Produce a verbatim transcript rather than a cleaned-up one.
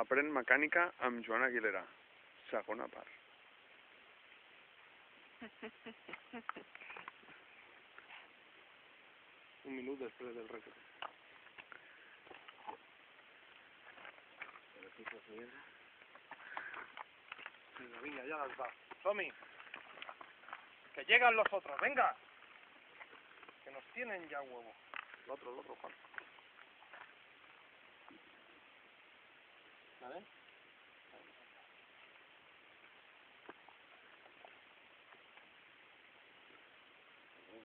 Aprèn mecànica amb Joan Aguilera. Segona part. Un minut després del recte. Venga, venga, ya las va. Tommy. Que llegan los otros, venga. Que nos tienen ya huevo. El otro, el otro, Juan. ¿Vale?